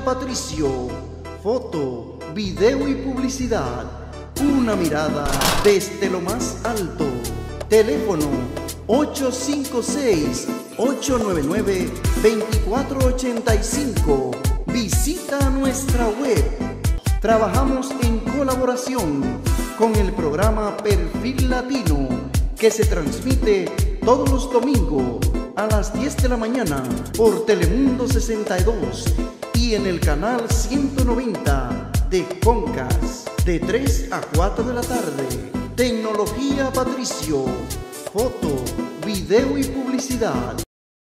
Patricio. Foto, video y publicidad. Una mirada desde lo más alto. Teléfono 856-899-2485. Visita nuestra web. Trabajamos en colaboración con el programa Perfil Latino, que se transmite todos los domingos a las 10 de la mañana por Telemundo 62 y en el canal 190 de Concas, de 3 a 4 de la tarde. Tecnología Patricio. Foto, video y publicidad.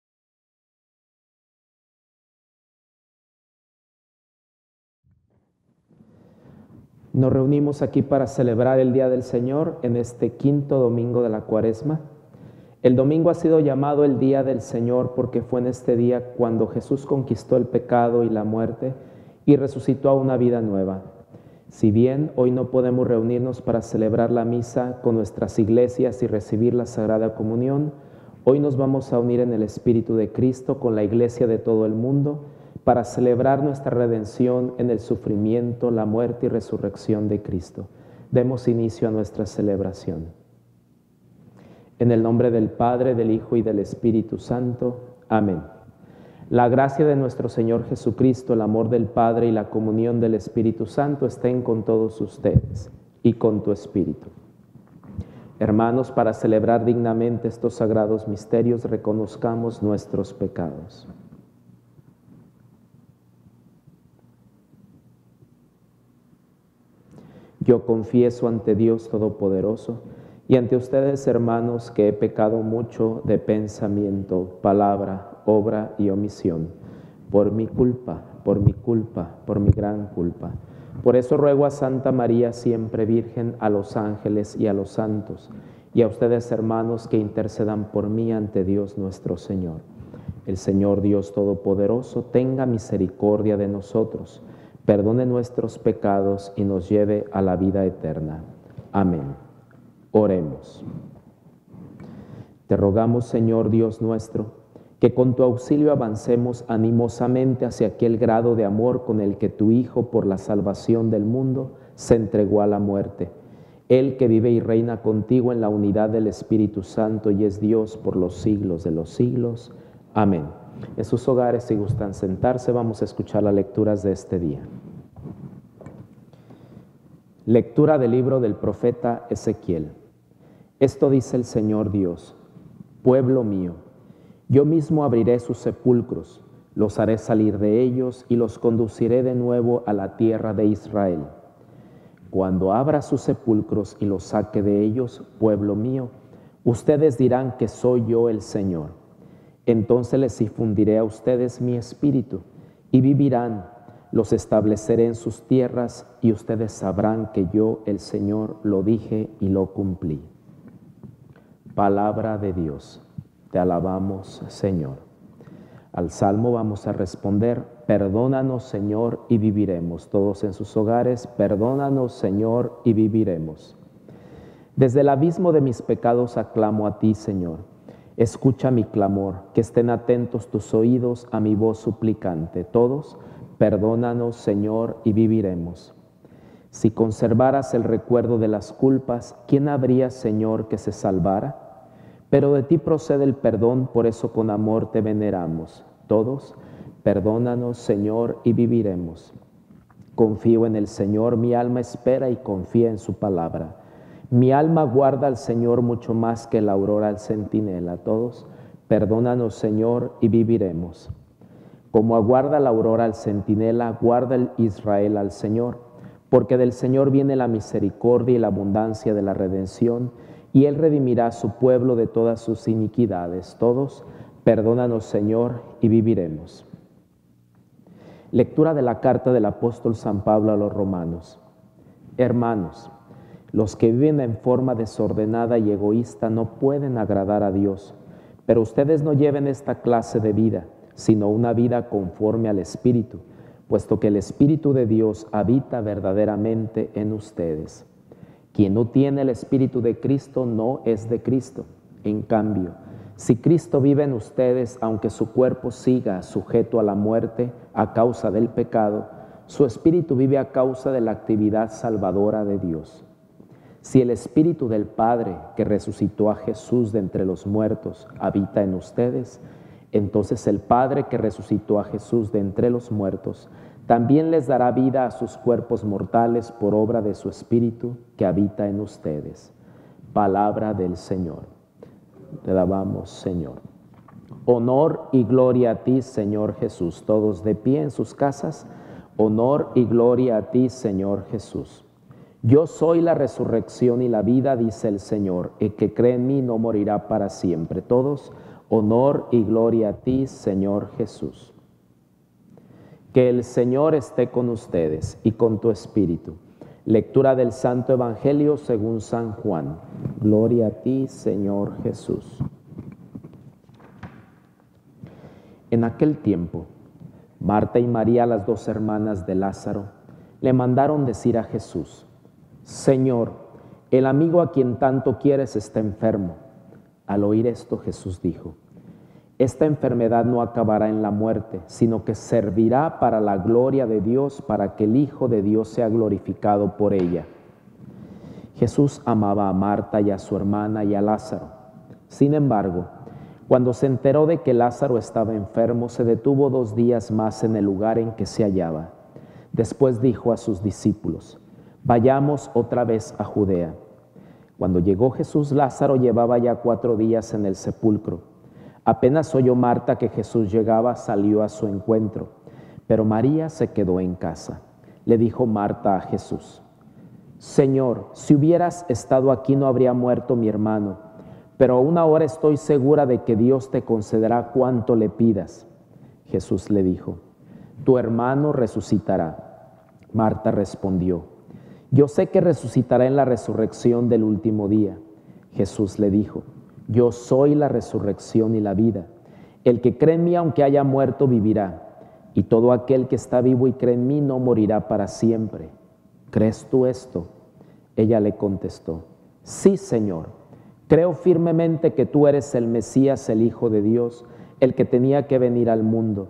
Nos reunimos aquí para celebrar el Día del Señor en este quinto domingo de la Cuaresma. El domingo ha sido llamado el Día del Señor porque fue en este día cuando Jesús conquistó el pecado y la muerte y resucitó a una vida nueva. Si bien hoy no podemos reunirnos para celebrar la misa con nuestras iglesias y recibir la Sagrada Comunión, hoy nos vamos a unir en el Espíritu de Cristo con la iglesia de todo el mundo para celebrar nuestra redención en el sufrimiento, la muerte y resurrección de Cristo. Demos inicio a nuestra celebración. En el nombre del Padre, del Hijo y del Espíritu Santo. Amén. La gracia de nuestro Señor Jesucristo, el amor del Padre y la comunión del Espíritu Santo estén con todos ustedes y con tu espíritu. Hermanos, para celebrar dignamente estos sagrados misterios, reconozcamos nuestros pecados. Yo confieso ante Dios Todopoderoso y ante ustedes, hermanos, que he pecado mucho de pensamiento, palabra, obra y omisión, por mi culpa, por mi gran culpa. Por eso ruego a Santa María, siempre Virgen, a los ángeles y a los santos, y a ustedes, hermanos, que intercedan por mí ante Dios nuestro Señor. El Señor Dios Todopoderoso tenga misericordia de nosotros, perdone nuestros pecados y nos lleve a la vida eterna. Amén. Oremos. Te rogamos, Señor Dios nuestro, que con tu auxilio avancemos animosamente hacia aquel grado de amor con el que tu Hijo, por la salvación del mundo, se entregó a la muerte. Él que vive y reina contigo en la unidad del Espíritu Santo y es Dios por los siglos de los siglos. Amén. En sus hogares, si gustan sentarse, vamos a escuchar las lecturas de este día. Lectura del libro del profeta Ezequiel. Esto dice el Señor Dios: pueblo mío, yo mismo abriré sus sepulcros, los haré salir de ellos y los conduciré de nuevo a la tierra de Israel. Cuando abra sus sepulcros y los saque de ellos, pueblo mío, ustedes dirán que soy yo el Señor. Entonces les infundiré a ustedes mi espíritu y vivirán, los estableceré en sus tierras y ustedes sabrán que yo, el Señor, lo dije y lo cumplí. Palabra de Dios. Te alabamos, Señor. Al Salmo vamos a responder: perdónanos, Señor, y viviremos. Todos en sus hogares: perdónanos, Señor, y viviremos. Desde el abismo de mis pecados aclamo a ti, Señor. Escucha mi clamor, que estén atentos tus oídos a mi voz suplicante. Todos: perdónanos, Señor, y viviremos. Si conservaras el recuerdo de las culpas, ¿quién habría, Señor, que se salvara? Pero de ti procede el perdón, por eso con amor te veneramos. Todos: perdónanos, Señor, y viviremos. Confío en el Señor, mi alma espera y confía en su palabra. Mi alma guarda al Señor mucho más que la aurora al centinela. Todos: perdónanos, Señor, y viviremos. Como aguarda la aurora al centinela, guarda el Israel al Señor, porque del Señor viene la misericordia y la abundancia de la redención, y Él redimirá a su pueblo de todas sus iniquidades. Todos: perdónanos, Señor, y viviremos. Lectura de la carta del apóstol San Pablo a los romanos. Hermanos, los que viven en forma desordenada y egoísta no pueden agradar a Dios, pero ustedes no lleven esta clase de vida, sino una vida conforme al Espíritu, puesto que el Espíritu de Dios habita verdaderamente en ustedes. Quien no tiene el Espíritu de Cristo no es de Cristo. En cambio, Si Cristo vive en ustedes, aunque su cuerpo siga sujeto a la muerte a causa del pecado, su espíritu vive a causa de la actividad salvadora de Dios. Si el Espíritu del Padre, que resucitó a Jesús de entre los muertos, habita en ustedes, entonces el Padre que resucitó a Jesús de entre los muertos, también les dará vida a sus cuerpos mortales por obra de su Espíritu que habita en ustedes. Palabra del Señor. Te alabamos, Señor. Honor y gloria a ti, Señor Jesús. Todos de pie en sus casas. Honor y gloria a ti, Señor Jesús. Yo soy la resurrección y la vida, dice el Señor. El que cree en mí no morirá para siempre. Todos, honor y gloria a ti, Señor Jesús. Que el Señor esté con ustedes y con tu espíritu. Lectura del Santo Evangelio según San Juan. Gloria a ti, Señor Jesús. En aquel tiempo, Marta y María, las dos hermanas de Lázaro, le mandaron decir a Jesús: Señor, el amigo a quien tanto quieres está enfermo. Al oír esto, Jesús dijo: Esta enfermedad no acabará en la muerte, sino que servirá para la gloria de Dios, para que el Hijo de Dios sea glorificado por ella. Jesús amaba a Marta y a su hermana y a Lázaro. Sin embargo, cuando se enteró de que Lázaro estaba enfermo, se detuvo 2 días más en el lugar en que se hallaba. Después dijo a sus discípulos: Vayamos otra vez a Judea. Cuando llegó Jesús, Lázaro llevaba ya 4 días en el sepulcro. Apenas oyó Marta que Jesús llegaba, salió a su encuentro, pero María se quedó en casa. Le dijo Marta a Jesús: Señor, si hubieras estado aquí no habría muerto mi hermano, pero aún ahora estoy segura de que Dios te concederá cuanto le pidas. Jesús le dijo: Tu hermano resucitará. Marta respondió: Yo sé que resucitará en la resurrección del último día. Jesús le dijo: Yo soy la resurrección y la vida. El que cree en mí, aunque haya muerto, vivirá. Y todo aquel que está vivo y cree en mí no morirá para siempre. ¿Crees tú esto? Ella le contestó: Sí, Señor. Creo firmemente que tú eres el Mesías, el Hijo de Dios, el que tenía que venir al mundo.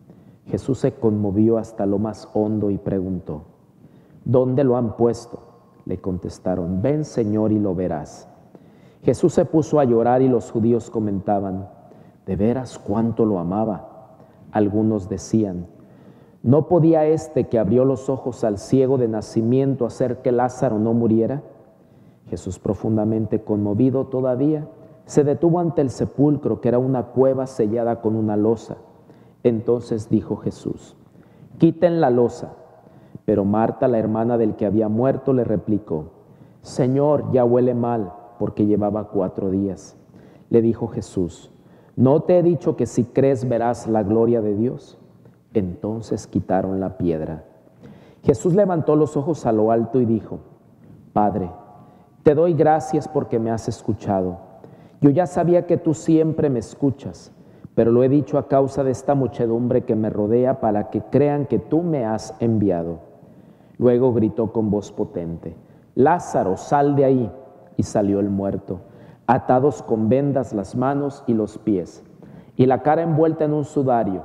Jesús se conmovió hasta lo más hondo y preguntó: ¿Dónde lo han puesto? Le contestaron: Ven, Señor, y lo verás. Jesús se puso a llorar y los judíos comentaban: ¿De veras cuánto lo amaba? Algunos decían: ¿No podía este que abrió los ojos al ciego de nacimiento hacer que Lázaro no muriera? Jesús, profundamente conmovido todavía, se detuvo ante el sepulcro, que era una cueva sellada con una losa. Entonces dijo Jesús: Quiten la losa. Pero Marta, la hermana del que había muerto, le replicó: Señor, ya huele mal, porque llevaba 4 días. Le dijo Jesús: ¿No te he dicho que si crees verás la gloria de Dios? Entonces quitaron la piedra. Jesús levantó los ojos a lo alto y dijo: Padre, te doy gracias porque me has escuchado. Yo ya sabía que tú siempre me escuchas, pero lo he dicho a causa de esta muchedumbre que me rodea, para que crean que tú me has enviado. Luego gritó con voz potente: Lázaro, sal de ahí. Y salió el muerto, atados con vendas las manos y los pies, y la cara envuelta en un sudario.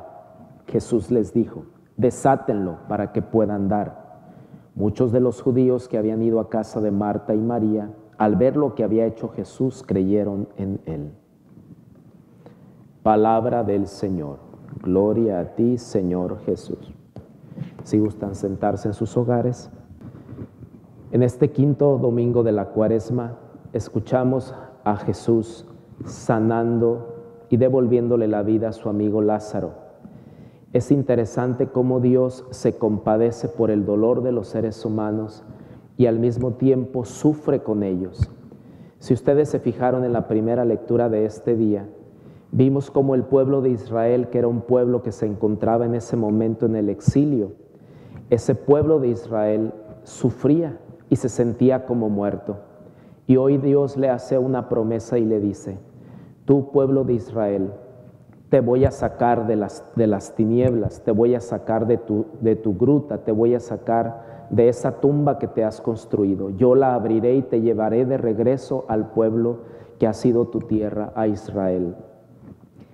Jesús les dijo: Desátenlo para que pueda andar. Muchos de los judíos que habían ido a casa de Marta y María, al ver lo que había hecho Jesús, creyeron en él. Palabra del Señor. Gloria a ti, Señor Jesús. Si gustan sentarse en sus hogares. En este 5º domingo de la Cuaresma, escuchamos a Jesús sanando y devolviéndole la vida a su amigo Lázaro. Es interesante cómo Dios se compadece por el dolor de los seres humanos y al mismo tiempo sufre con ellos. Si ustedes se fijaron en la primera lectura de este día, vimos cómo el pueblo de Israel, que era un pueblo que se encontraba en ese momento en el exilio, ese pueblo de Israel sufría y se sentía como muerto. Y hoy Dios le hace una promesa y le dice: Tú, pueblo de Israel, te voy a sacar de las tinieblas, te voy a sacar de tu gruta, te voy a sacar de esa tumba que te has construido. Yo la abriré y te llevaré de regreso al pueblo que ha sido tu tierra, a Israel.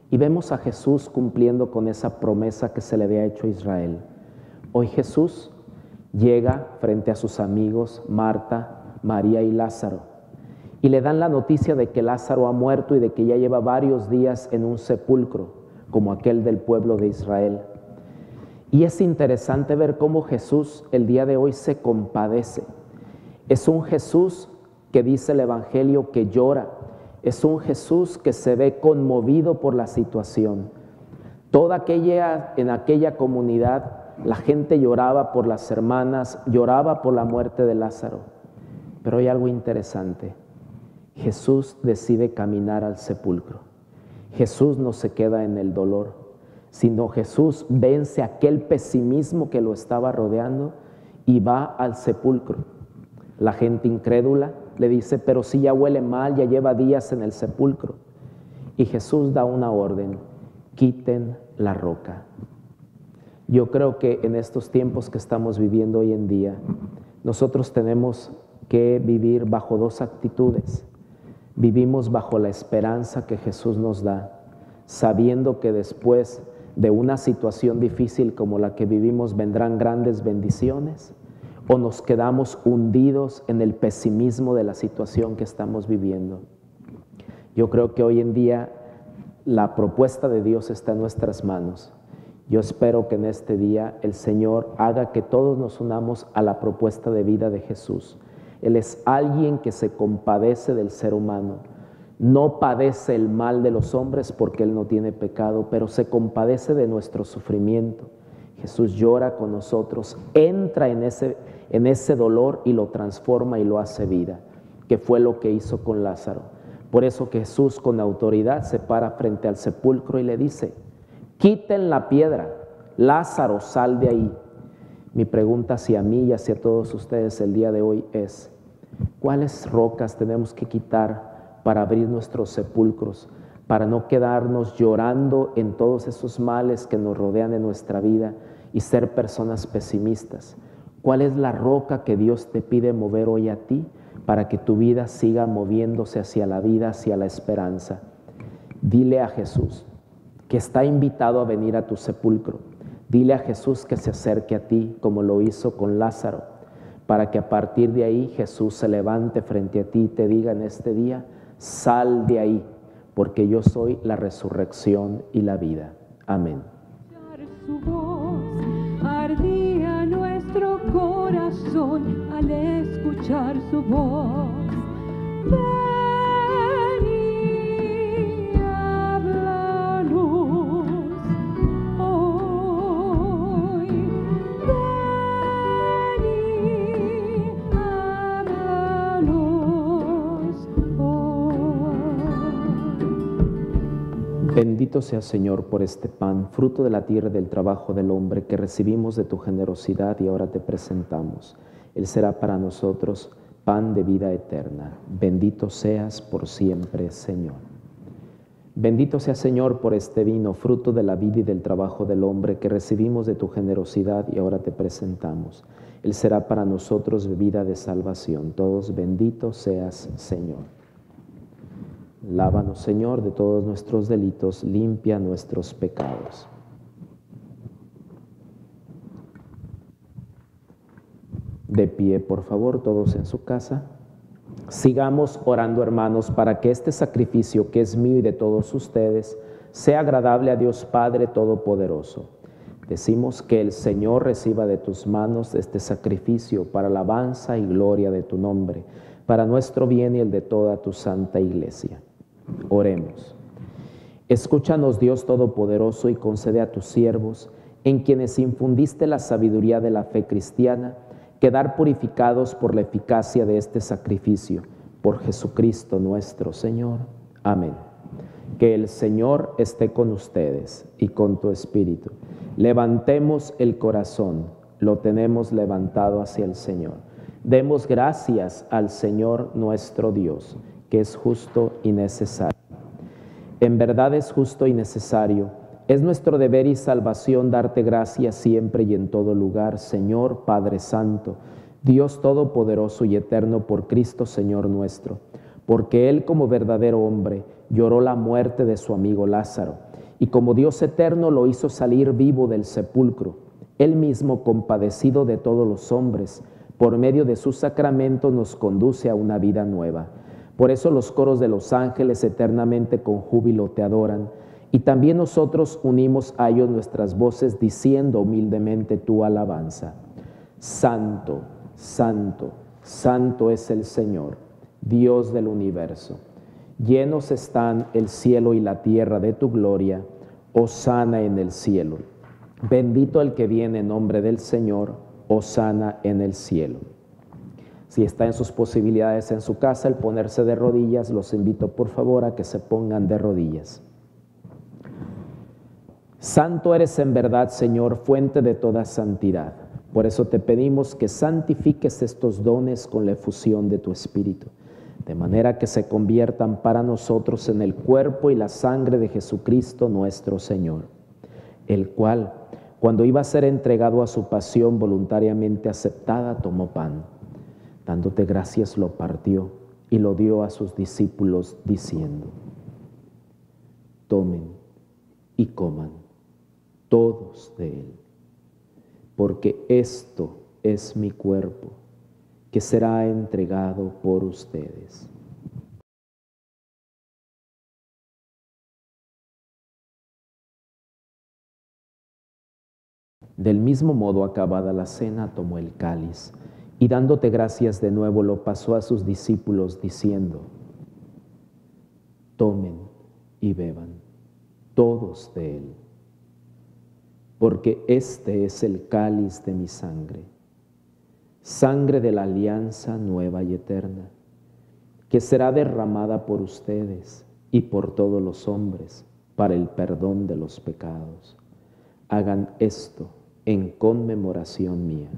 Y vemos a Jesús cumpliendo con esa promesa que se le había hecho a Israel. Hoy Jesús llega frente a sus amigos, Marta, María y Lázaro, y le dan la noticia de que Lázaro ha muerto y de que ya lleva varios días en un sepulcro, como aquel del pueblo de Israel. Y es interesante ver cómo Jesús el día de hoy se compadece. Es un Jesús que dice el Evangelio que llora. Es un Jesús que se ve conmovido por la situación. En aquella comunidad, la gente lloraba por las hermanas, lloraba por la muerte de Lázaro. Pero hay algo interesante. Jesús decide caminar al sepulcro. Jesús no se queda en el dolor, sino Jesús vence aquel pesimismo que lo estaba rodeando y va al sepulcro. La gente incrédula le dice, pero si ya huele mal, ya lleva días en el sepulcro. Y Jesús da una orden, quiten la roca. Yo creo que en estos tiempos que estamos viviendo hoy en día, nosotros tenemos que vivir bajo dos actitudes. Vivimos bajo la esperanza que Jesús nos da, sabiendo que después de una situación difícil como la que vivimos vendrán grandes bendiciones, o nos quedamos hundidos en el pesimismo de la situación que estamos viviendo. Yo creo que hoy en día la propuesta de Dios está en nuestras manos. Yo espero que en este día el Señor haga que todos nos unamos a la propuesta de vida de Jesús. Él es alguien que se compadece del ser humano. No padece el mal de los hombres porque Él no tiene pecado, pero se compadece de nuestro sufrimiento. Jesús llora con nosotros, entra en ese dolor y lo transforma y lo hace vida, que fue lo que hizo con Lázaro. Por eso que Jesús con autoridad se para frente al sepulcro y le dice, quiten la piedra, Lázaro, sal de ahí. Mi pregunta hacia mí y hacia todos ustedes el día de hoy es, ¿cuáles rocas tenemos que quitar para abrir nuestros sepulcros, para no quedarnos llorando en todos esos males que nos rodean en nuestra vida y ser personas pesimistas? ¿Cuál es la roca que Dios te pide mover hoy a ti para que tu vida siga moviéndose hacia la vida, hacia la esperanza? Dile a Jesús que está invitado a venir a tu sepulcro. Dile a Jesús que se acerque a ti como lo hizo con Lázaro, para que a partir de ahí Jesús se levante frente a ti y te diga en este día, sal de ahí, porque yo soy la resurrección y la vida. Amén. Su voz ardía nuestro corazón al escuchar su voz. Bendito seas, Señor, por este pan, fruto de la tierra y del trabajo del hombre, que recibimos de tu generosidad y ahora te presentamos. Él será para nosotros pan de vida eterna. Bendito seas por siempre, Señor. Bendito seas, Señor, por este vino, fruto de la vida y del trabajo del hombre, que recibimos de tu generosidad y ahora te presentamos. Él será para nosotros bebida de salvación. Todos bendito seas, Señor. Lávanos, Señor, de todos nuestros delitos, limpia nuestros pecados. De pie, por favor, todos en su casa. Sigamos orando, hermanos, para que este sacrificio que es mío y de todos ustedes sea agradable a Dios Padre Todopoderoso. Decimos que el Señor reciba de tus manos este sacrificio para alabanza y gloria de tu nombre, para nuestro bien y el de toda tu santa iglesia. Oremos. Escúchanos, Dios Todopoderoso, y concede a tus siervos, en quienes infundiste la sabiduría de la fe cristiana, quedar purificados por la eficacia de este sacrificio, por Jesucristo nuestro Señor. Amén. Que el Señor esté con ustedes y con tu espíritu. Levantemos el corazón, lo tenemos levantado hacia el Señor. Demos gracias al Señor nuestro Dios, que es justo y necesario. En verdad es justo y necesario. Es nuestro deber y salvación darte gracias siempre y en todo lugar, Señor Padre Santo, Dios Todopoderoso y Eterno, por Cristo Señor nuestro, porque Él como verdadero hombre lloró la muerte de su amigo Lázaro y como Dios eterno lo hizo salir vivo del sepulcro. Él mismo, compadecido de todos los hombres, por medio de su sacramento nos conduce a una vida nueva. Por eso los coros de los ángeles eternamente con júbilo te adoran, y también nosotros unimos a ellos nuestras voces diciendo humildemente tu alabanza. Santo, santo, santo es el Señor, Dios del universo. Llenos están el cielo y la tierra de tu gloria. Hosana en el cielo. Bendito el que viene en nombre del Señor. Hosana en el cielo. Si está en sus posibilidades en su casa el ponerse de rodillas, los invito por favor a que se pongan de rodillas. Santo eres en verdad, Señor, fuente de toda santidad. Por eso te pedimos que santifiques estos dones con la efusión de tu Espíritu, de manera que se conviertan para nosotros en el cuerpo y la sangre de Jesucristo nuestro Señor, el cual, cuando iba a ser entregado a su pasión voluntariamente aceptada, tomó pan. Dándote gracias lo partió y lo dio a sus discípulos diciendo: tomen y coman todos de él, porque esto es mi cuerpo, que será entregado por ustedes. Del mismo modo, acabada la cena, tomó el cáliz y dándote gracias de nuevo lo pasó a sus discípulos diciendo: tomen y beban todos de él, porque este es el cáliz de mi sangre, sangre de la alianza nueva y eterna, que será derramada por ustedes y por todos los hombres para el perdón de los pecados. Hagan esto en conmemoración mía.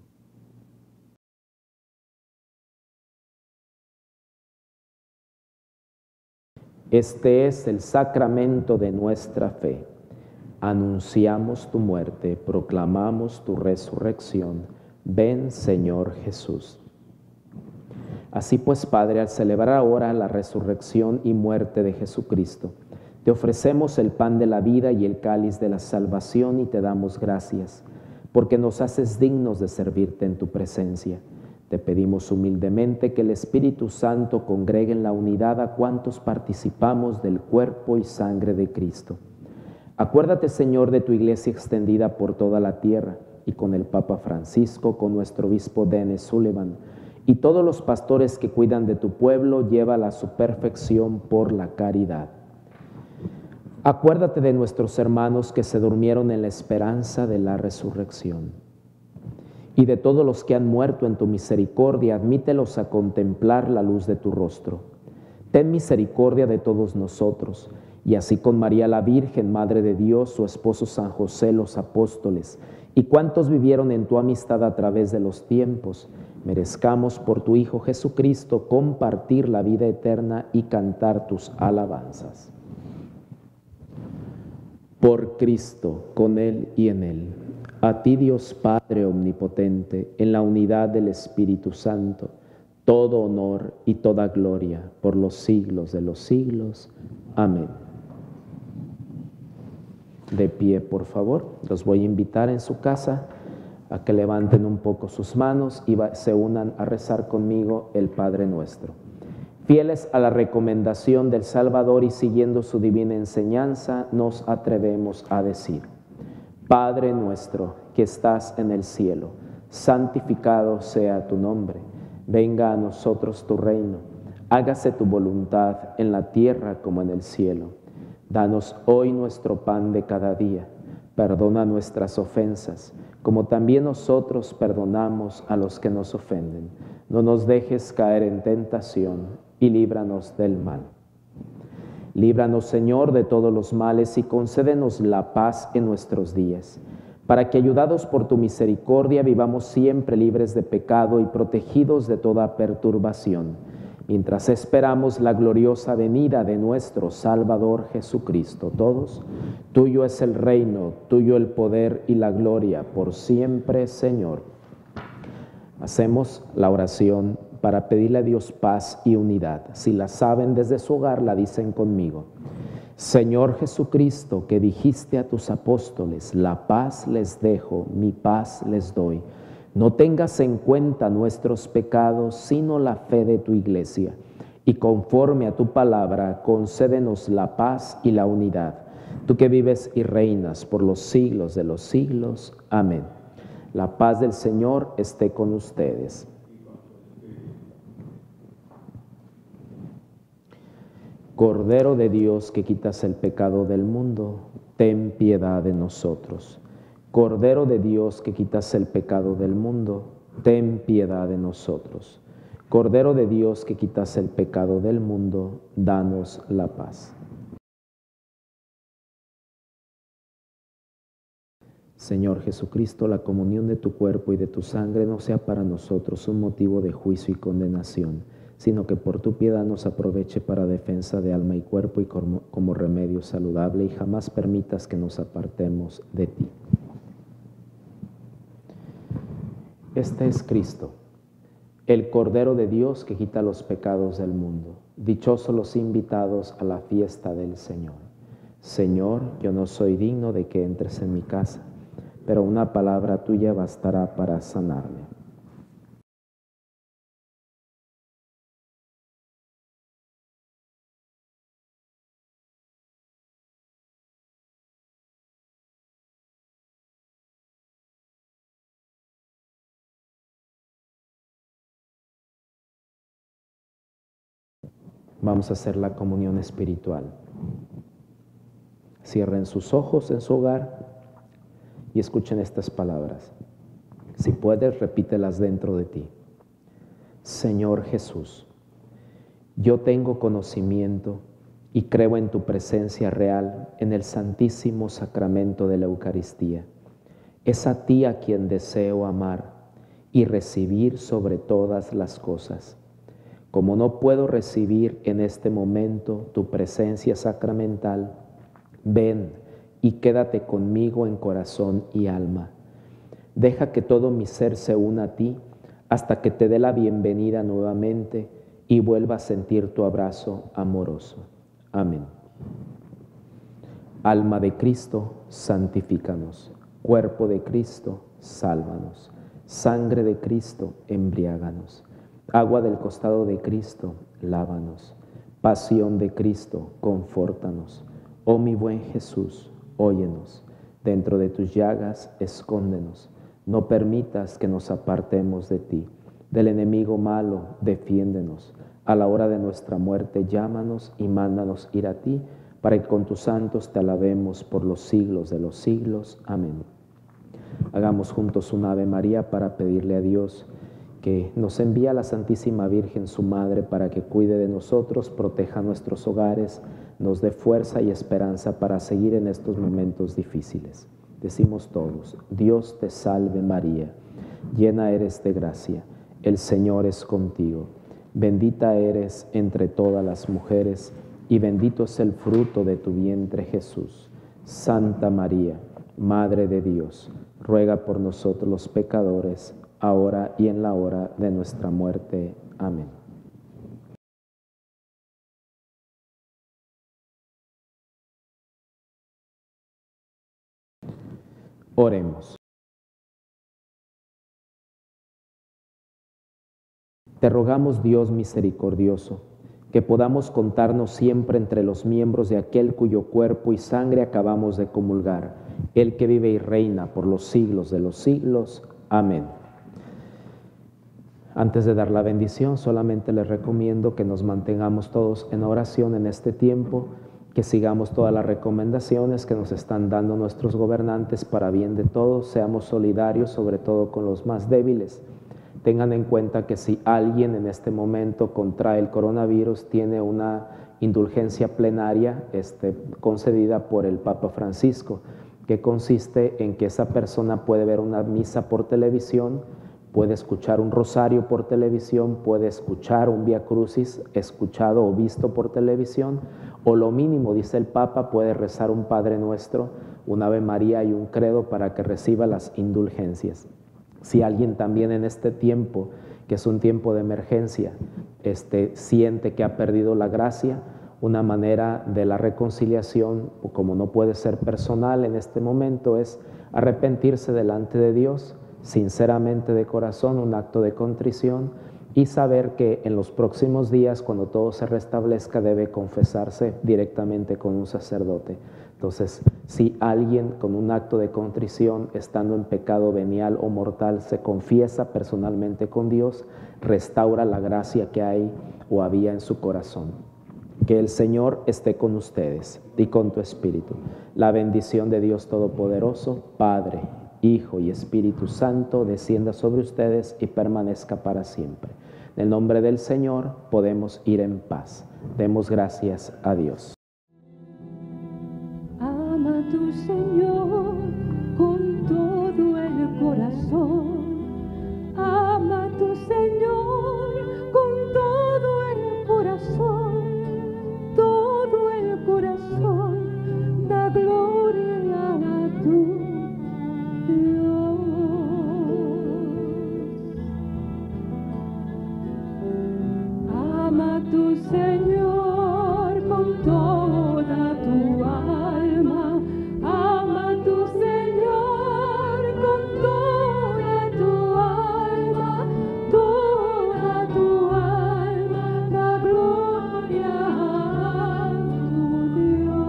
Este es el sacramento de nuestra fe. Anunciamos tu muerte, proclamamos tu resurrección. Ven, Señor Jesús. Así pues, Padre, al celebrar ahora la resurrección y muerte de Jesucristo, te ofrecemos el pan de la vida y el cáliz de la salvación y te damos gracias, porque nos haces dignos de servirte en tu presencia. Te pedimos humildemente que el Espíritu Santo congregue en la unidad a cuantos participamos del cuerpo y sangre de Cristo. Acuérdate, Señor, de tu iglesia extendida por toda la tierra, y con el Papa Francisco, con nuestro obispo Dennis Sullivan, y todos los pastores que cuidan de tu pueblo, llévala a su perfección por la caridad. Acuérdate de nuestros hermanos que se durmieron en la esperanza de la resurrección. Y de todos los que han muerto en tu misericordia, admítelos a contemplar la luz de tu rostro. Ten misericordia de todos nosotros, y así con María la Virgen, Madre de Dios, su esposo San José, los apóstoles, y cuantos vivieron en tu amistad a través de los tiempos, merezcamos por tu Hijo Jesucristo compartir la vida eterna y cantar tus alabanzas. Por Cristo, con Él y en Él, a ti Dios Padre omnipotente, en la unidad del Espíritu Santo, todo honor y toda gloria por los siglos de los siglos. Amén. De pie, por favor. Los voy a invitar en su casa a que levanten un poco sus manos y se unan a rezar conmigo el Padre Nuestro. Fieles a la recomendación del Salvador y siguiendo su divina enseñanza, nos atrevemos a decir: Padre nuestro que estás en el cielo, santificado sea tu nombre. Venga a nosotros tu reino. Hágase tu voluntad en la tierra como en el cielo. Danos hoy nuestro pan de cada día. Perdona nuestras ofensas, como también nosotros perdonamos a los que nos ofenden. No nos dejes caer en tentación y líbranos del mal. Líbranos, Señor, de todos los males y concédenos la paz en nuestros días, para que, ayudados por tu misericordia, vivamos siempre libres de pecado y protegidos de toda perturbación, mientras esperamos la gloriosa venida de nuestro Salvador Jesucristo. Todos, tuyo es el reino, tuyo el poder y la gloria, por siempre, Señor. Hacemos la oración para pedirle a Dios paz y unidad. Si la saben desde su hogar, la dicen conmigo. Señor Jesucristo, que dijiste a tus apóstoles, la paz les dejo, mi paz les doy. No tengas en cuenta nuestros pecados, sino la fe de tu iglesia. Y conforme a tu palabra, concédenos la paz y la unidad. Tú que vives y reinas por los siglos de los siglos. Amén. La paz del Señor esté con ustedes. Cordero de Dios, que quitas el pecado del mundo, ten piedad de nosotros. Cordero de Dios, que quitas el pecado del mundo, ten piedad de nosotros. Cordero de Dios, que quitas el pecado del mundo, danos la paz. Señor Jesucristo, la comunión de tu cuerpo y de tu sangre no sea para nosotros un motivo de juicio y condenación, sino que por tu piedad nos aproveche para defensa de alma y cuerpo y como remedio saludable, y jamás permitas que nos apartemos de ti. Este es Cristo, el Cordero de Dios que quita los pecados del mundo. Dichosos los invitados a la fiesta del Señor. Señor, yo no soy digno de que entres en mi casa, pero una palabra tuya bastará para sanarme. Vamos a hacer la comunión espiritual. Cierren sus ojos en su hogar y escuchen estas palabras. Si puedes, repítelas dentro de ti. Señor Jesús, yo tengo conocimiento y creo en tu presencia real en el santísimo sacramento de la Eucaristía. Es a ti a quien deseo amar y recibir sobre todas las cosas. Como no puedo recibir en este momento tu presencia sacramental, ven y quédate conmigo en corazón y alma. Deja que todo mi ser se una a ti hasta que te dé la bienvenida nuevamente y vuelva a sentir tu abrazo amoroso. Amén. Alma de Cristo, santifícanos. Cuerpo de Cristo, sálvanos. Sangre de Cristo, embriáganos. Agua del costado de Cristo, lávanos. Pasión de Cristo, confórtanos. Oh mi buen Jesús, óyenos. Dentro de tus llagas, escóndenos. No permitas que nos apartemos de ti. Del enemigo malo, defiéndenos. A la hora de nuestra muerte, llámanos y mándanos ir a ti, para que con tus santos te alabemos por los siglos de los siglos. Amén. Hagamos juntos un Ave María para pedirle a Dios que nos envía a la Santísima Virgen, su Madre, para que cuide de nosotros, proteja nuestros hogares, nos dé fuerza y esperanza para seguir en estos momentos difíciles. Decimos todos: Dios te salve María, llena eres de gracia, el Señor es contigo. Bendita eres entre todas las mujeres, y bendito es el fruto de tu vientre Jesús. Santa María, Madre de Dios, ruega por nosotros los pecadores, ahora y en la hora de nuestra muerte. Amén. Oremos. Te rogamos, Dios misericordioso, que podamos contarnos siempre entre los miembros de aquel cuyo cuerpo y sangre acabamos de comulgar, el que vive y reina por los siglos de los siglos. Amén. Antes de dar la bendición, solamente les recomiendo que nos mantengamos todos en oración en este tiempo, que sigamos todas las recomendaciones que nos están dando nuestros gobernantes para bien de todos, seamos solidarios, sobre todo con los más débiles. Tengan en cuenta que si alguien en este momento contrae el coronavirus, tiene una indulgencia plenaria concedida por el Papa Francisco, que consiste en que esa persona puede ver una misa por televisión, puede escuchar un rosario por televisión, puede escuchar un Vía Crucis escuchado o visto por televisión, o lo mínimo, dice el Papa, puede rezar un Padre Nuestro, un Ave María y un credo para que reciba las indulgencias. Si alguien también en este tiempo, que es un tiempo de emergencia, siente que ha perdido la gracia, Una manera de la reconciliación, como no puede ser personal en este momento, es arrepentirse delante de Dios, sinceramente de corazón, un acto de contrición, y saber que en los próximos días, cuando todo se restablezca, debe confesarse directamente con un sacerdote. Entonces, si alguien con un acto de contrición, estando en pecado venial o mortal, se confiesa personalmente con Dios, restaura la gracia que hay o había en su corazón. Que el Señor esté con ustedes y con tu espíritu. La bendición de Dios Todopoderoso, Padre, Hijo y Espíritu Santo, descienda sobre ustedes y permanezca para siempre. En el nombre del Señor podemos ir en paz. Demos gracias a Dios. Ama a tu Señor con todo el corazón. Ama a tu Señor con todo el corazón. Todo el corazón da gloria a tu Dios. Ama a tu Señor con toda tu alma. Ama a tu Señor con toda tu alma. Toda tu alma da gloria a tu Dios.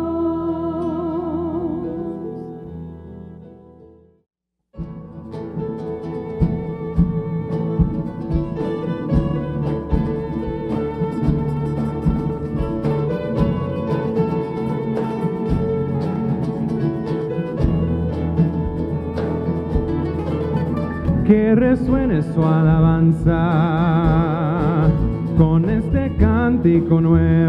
Que resuene su alabanza con este cántico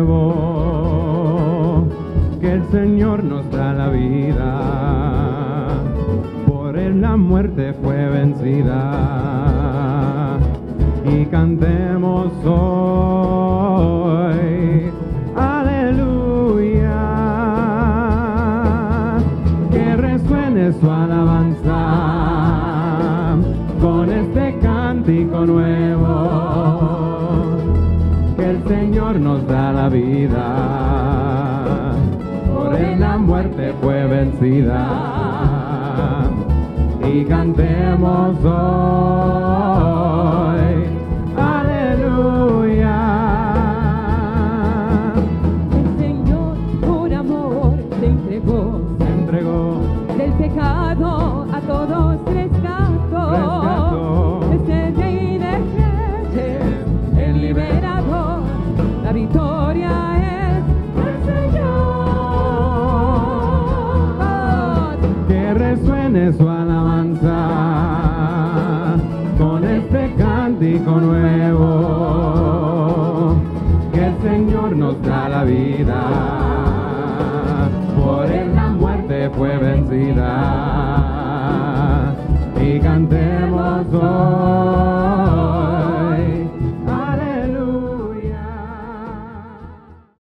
nuevo, que el Señor nos da la vida, por él la muerte fue vencida, y cantemos hoy, aleluya, que resuene su alabanza con este cántico nuevo, que el Señor nos da la vida, por él la muerte fue vencida, y cantemos hoy, aleluya. El Señor por amor se entregó del pecado a todos rescató. Ese Rey de Reyes, el liberador, la victoria es del Señor. Que resuene su alabanza con este cántico nuevo, que el Señor nos da la vida, por él la muerte fue vencida, y cantemos hoy.